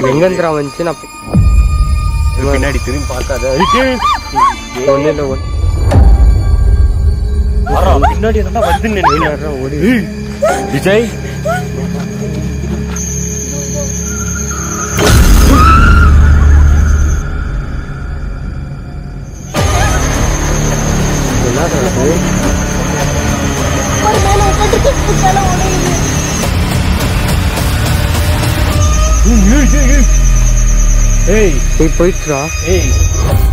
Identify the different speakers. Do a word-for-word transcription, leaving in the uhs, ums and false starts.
Speaker 1: எங்கேந்திரா வந்துச்சு நான்
Speaker 2: பின்னாடி திரும்பி பார்க்காத
Speaker 1: ஒன்றும் இல்லை ஒன்று
Speaker 2: பின்னாடி இருந்தா வந்து
Speaker 1: ஓடி
Speaker 2: விஜய்
Speaker 1: ஏய் போய் போயிடுறா
Speaker 2: ஏய்